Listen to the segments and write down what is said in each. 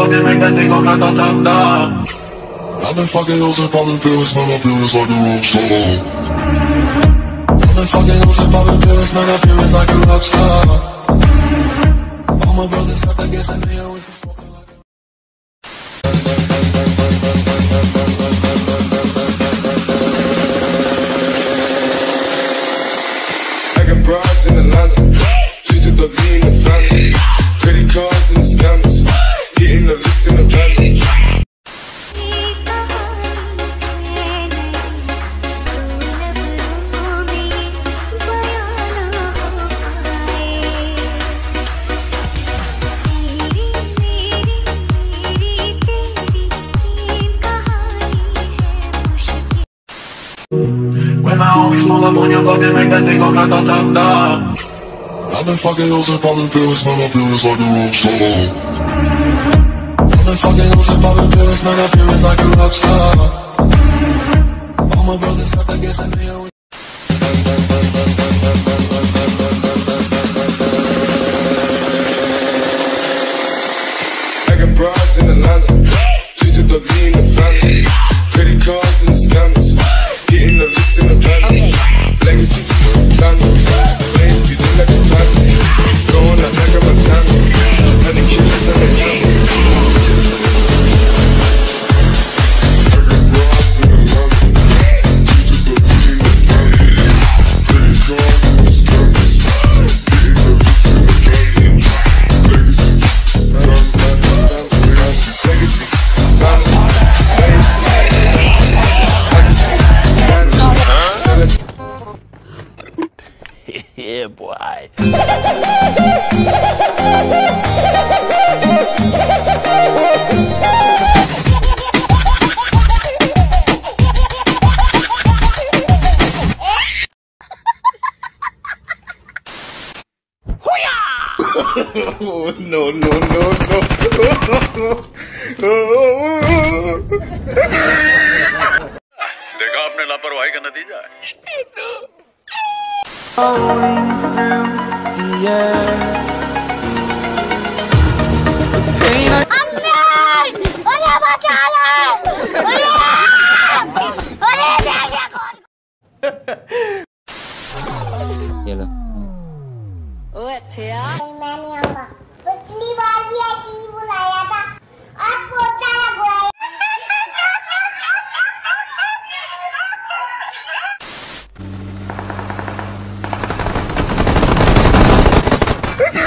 I've been fucking hoes and popping pills, man, I feel it's like a rock star. I've been fucking hoes and popping pills, man, I feel it's like a rock star. All my brothers got the gas and they always be smoking like I got broads in Atlanta, just to the lean and family. Credit cards and the scammers, hitting the licks in the van. When I always pull up on your block, they make that thing go grata-ta-ta. I've been fucking hoes and popping pills, man, I feel it's like a rock star. I've been fucking hoes and popping pills, man, I feel it's like a rock star. All my brothers got the gas and they always I got broads in Atlanta, just to the lean and family. Credit cards and the scammers, hitting the licks in the van. Legacy, family, legacy, they like a family. Going out like a battalion, and the killers and the cameras. I got broads in Atlanta, just to the lean and family. Credit cards and the scammers, hitting the licks in the van. Legacy, legacy, yeah, boy. Oh, no, no, no, no. देखा आपने लापरवाही का नतीजा है। Rolling through the air. ये लो। ओए थे मैंने अम्मा पिछली बार भी ऐसे ही बुलाया था आज पोछा लगवाया।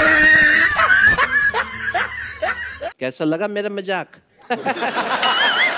कैसा लगा मेरा मजाक?